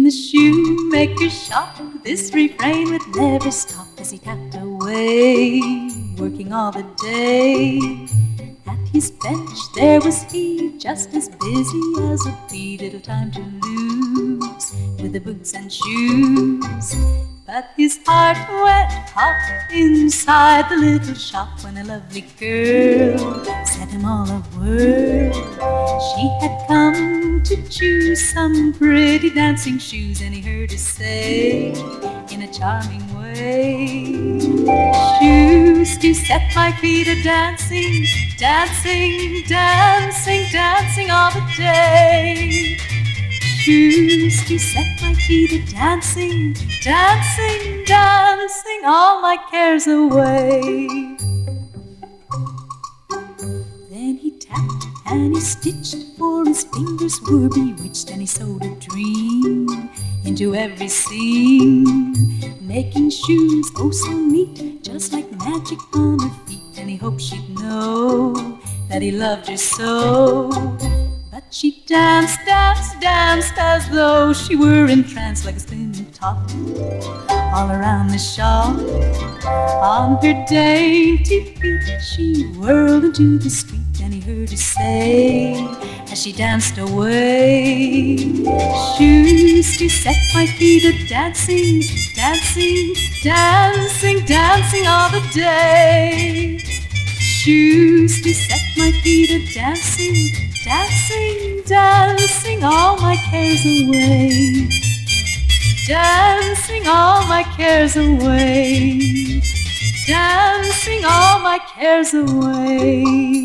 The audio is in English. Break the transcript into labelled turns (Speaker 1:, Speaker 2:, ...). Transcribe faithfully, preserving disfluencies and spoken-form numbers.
Speaker 1: the shoemaker's shop, this refrain would never stop as he tapped away, working all the day. At his bench there was he, just as busy as a bee, little time to lose with the boots and shoes. But his heart went hot inside the little shop when a lovely girl set him all a whirl. She had come to choose some pretty dancing shoes, and he heard her say in a charming way, shoes to set my feet a-dancing, dancing, dancing, dancing all the day. Shoes to set my feet a-dancing, dancing, dancing all my cares away. Then he tapped and he stitched, for his fingers were bewitched, and he sewed a dream into every seam, making shoes oh so neat, just like magic on her feet. And he hoped she'd know that he loved her so. But she danced, danced, danced as though she were entranced, like a spinning top all around the shop. On her dainty feet she whirled into the street, and he heard her say as she danced away, shoes to set my feet a-dancing, dancing, dancing, dancing all the day. Shoes to set my feet a-dancing, dancing, dancing all my cares away. Dancing all my cares away. Dancing all my cares away.